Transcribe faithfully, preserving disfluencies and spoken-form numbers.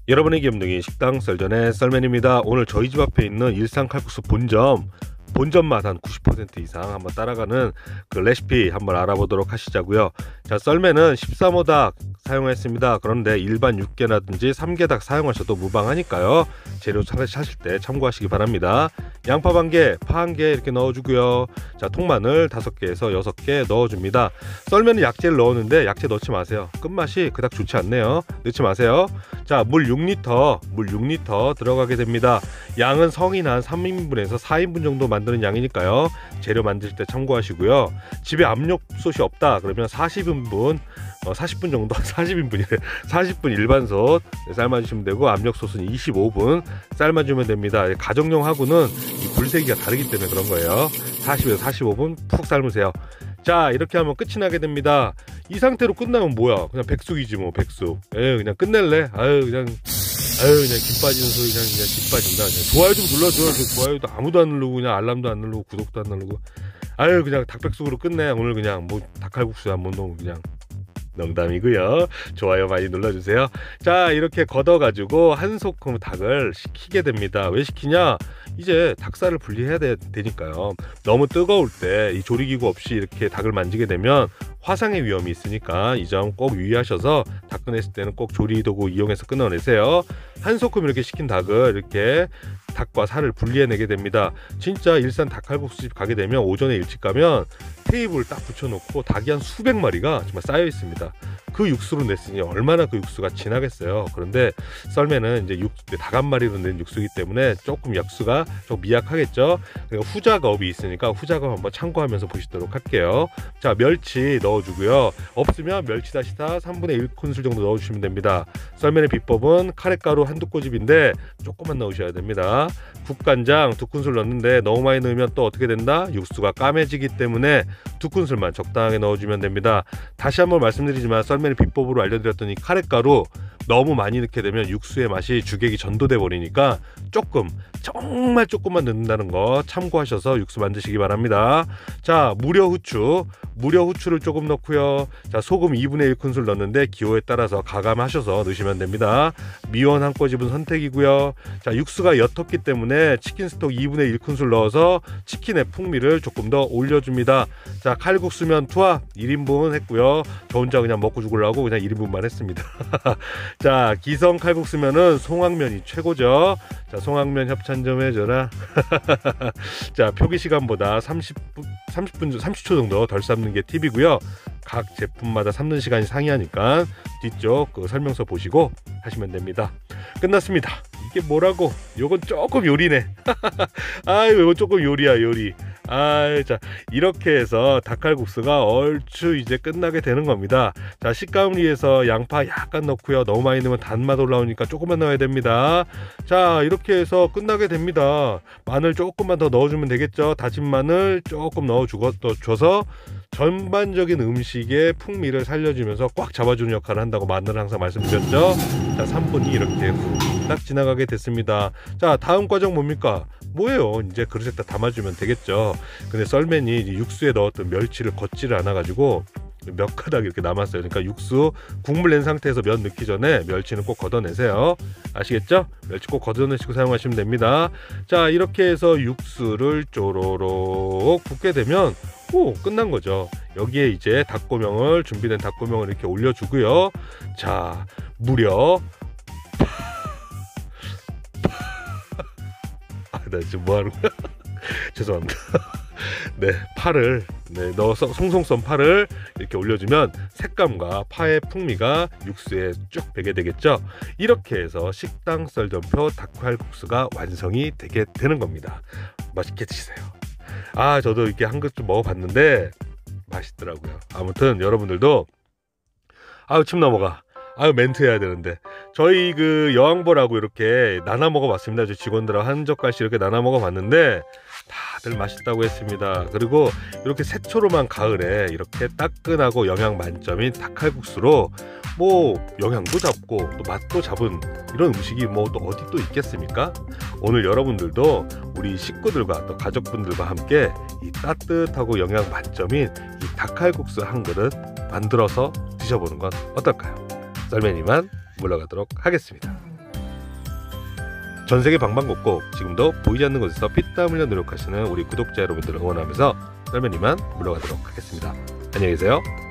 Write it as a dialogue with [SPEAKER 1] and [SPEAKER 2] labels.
[SPEAKER 1] 여러분의 귀염둥이 식당 썰전의 썰맨입니다. 오늘 저희 집 앞에 있는 일산 칼국수 본점 본점 맛 한 구십 퍼센트 이상 한번 따라가는 그 레시피 한번 알아보도록 하시자고요. 자, 썰매는 십삼 호 닭 사용했습니다. 그런데 일반 육개라든지 삼계 닭 사용하셔도 무방하니까요. 재료 사실 때 참고하시기 바랍니다. 양파 반 개, 파 한 개 이렇게 넣어주고요. 자, 통마늘 다섯 개에서 여섯 개 넣어줍니다. 썰매는 약재를 넣었는데 약재 넣지 마세요. 끝맛이 그닥 좋지 않네요. 넣지 마세요. 자, 물 육 리터, 물 육 리터 들어가게 됩니다. 양은 성인 한 삼 인분에서 사 인분 정도 만드는 양이니까요. 재료 만드실 때 참고하시고요. 집에 압력솥이 없다 그러면 사십 인분, 어, 사십 분 정도, 사십 인분이래. 사십 분 일반솥 삶아주시면 되고, 압력솥은 이십오 분 삶아주면 됩니다. 가정용하고는 이 불세기가 다르기 때문에 그런 거예요. 사십에서 사십오 분 푹 삶으세요. 자, 이렇게 하면 끝이 나게 됩니다. 이 상태로 끝나면 뭐야? 그냥 백숙이지 뭐, 백숙. 에휴, 그냥 끝낼래? 아유, 그냥 아유, 그냥 김 빠지는 소리, 그냥 그냥 김 빠진다. 그냥 좋아요 좀 눌러줘요. 좋아요도 아무도 안 누르고, 그냥 알람도 안 누르고, 구독도 안 누르고. 아유, 그냥 닭백숙으로 끝내. 오늘 그냥 뭐 닭칼국수 한번 넣으면 그냥. 농담이고요. 좋아요 많이 눌러주세요. 자, 이렇게 걷어가지고 한 소끔 닭을 식히게 됩니다. 왜 식히냐? 이제 닭살을 분리해야 되, 되니까요. 너무 뜨거울 때 이 조리기구 없이 이렇게 닭을 만지게 되면 화상의 위험이 있으니까 이 점 꼭 유의하셔서 닭 꺼냈을 때는 꼭 조리도구 이용해서 끊어내세요. 한 소끔 이렇게 식힌 닭을 이렇게 닭과 살을 분리해내게 됩니다. 진짜 일산 닭칼국수집 가게 되면 오전에 일찍 가면 테이블 딱 붙여놓고 닭이 한 수백 마리가 정말 쌓여 있습니다. 그 육수로 냈으니 얼마나 그 육수가 진하겠어요. 그런데 썰매는 이제 육, 닭 한 마리로 낸 육수이기 때문에 조금 육수가 좀 미약하겠죠. 그리고 후작업이 있으니까 후작업 한번 참고하면서 보시도록 할게요. 자, 멸치 넣어주고요. 없으면 멸치 다시다 삼분의 일 큰술 정도 넣어주시면 됩니다. 썰매의 비법은 카레가루 한두 꼬집인데 조금만 넣으셔야 됩니다. 국간장 두 큰술 넣는데 너무 많이 넣으면 또 어떻게 된다? 육수가 까매지기 때문에 두 큰술만 적당하게 넣어주면 됩니다. 다시 한번 말씀드리지만 썰매의 비법으로 알려드렸더니 카레가루 너무 많이 넣게 되면 육수의 맛이 주객이 전도돼 버리니까 조금, 정말 조금만 넣는다는 거 참고하셔서 육수 만드시기 바랍니다. 자, 무려 후추 무려 후추를 조금 넣고요. 자, 소금 이분의 일 큰술 넣는데 기호에 따라서 가감하셔서 넣으시면 됩니다. 미원 한 꼬집은 선택이고요. 자, 육수가 옅었기 때문에 치킨 스톡 이분의 일 큰술 넣어서 치킨의 풍미를 조금 더 올려줍니다. 자, 칼국수면 투하 일 인분 했고요. 저 혼자 그냥 먹고 죽으려고 그냥 일 인분만 했습니다. 자, 기성 칼국수면은 송악면이 최고죠. 자, 송악면 협찬 좀 해줘라. 자, 표기 시간보다 삼십 분, 삼십 분, 삼십 초 정도 덜 삶는 게 팁이고요. 각 제품마다 삶는 시간이 상이하니까 뒤쪽 그 설명서 보시고 하시면 됩니다. 끝났습니다. 이게 뭐라고? 요건 조금 요리네. 아유, 요건 조금 요리야, 요리. 아이, 자, 이렇게 해서 닭칼국수가 얼추 이제 끝나게 되는 겁니다. 자, 식감을 위해서 양파 약간 넣고요. 너무 많이 넣으면 단맛 올라오니까 조금만 넣어야 됩니다. 자, 이렇게 해서 끝나게 됩니다. 마늘 조금만 더 넣어주면 되겠죠. 다진 마늘 조금 넣어줘서 전반적인 음식의 풍미를 살려주면서 꽉 잡아주는 역할을 한다고 마늘을 항상 말씀드렸죠. 자, 삼 분이 이렇게 딱 지나가게 됐습니다. 자, 다음 과정 뭡니까? 뭐예요? 이제 그릇에다 담아주면 되겠죠. 근데 썰맨이 육수에 넣었던 멸치를 걷지를 않아가지고 몇 가닥 이렇게 남았어요. 그러니까 육수 국물 낸 상태에서 면 넣기 전에 멸치는 꼭 걷어내세요. 아시겠죠? 멸치 꼭 걷어내시고 사용하시면 됩니다. 자, 이렇게 해서 육수를 쪼로록 붓게 되면 오, 끝난 거죠. 여기에 이제 닭고명을, 준비된 닭고명을 이렇게 올려주고요. 자, 무려 아, 나 지금 뭐 하는 거야? 죄송합니다. 네, 파를 네, 넣어서 송송 썬 파를 이렇게 올려주면 색감과 파의 풍미가 육수에 쭉 배게 되겠죠. 이렇게 해서 식당 썰전표 닭칼국수가 완성이 되게 되는 겁니다. 맛있게 드시세요. 아, 저도 이렇게 한 그릇 좀 먹어봤는데 맛있더라고요. 아무튼 여러분들도 아유, 침 넘어가. 아유, 멘트 해야 되는데 저희 그 여왕벌하고 이렇게 나눠 먹어봤습니다. 저 직원들하고 한 젓갈씩 이렇게 나눠 먹어봤는데 다들 맛있다고 했습니다. 그리고 이렇게 새초롬한 가을에 이렇게 따끈하고 영양 만점인 닭칼국수로 뭐 영양도 잡고 또 맛도 잡은 이런 음식이 뭐 또 어디 또 있겠습니까? 오늘 여러분들도 우리 식구들과 또 가족분들과 함께 이 따뜻하고 영양 만점인 이 닭칼국수 한 그릇 만들어서 드셔보는 건 어떨까요? 썰매니만 물러가도록 하겠습니다. 전세계 방방곡곡 지금도 보이지 않는 곳에서 피땀 흘려 노력하시는 우리 구독자 여러분들을 응원하면서 썰매님만 물러가도록 하겠습니다. 안녕히 계세요.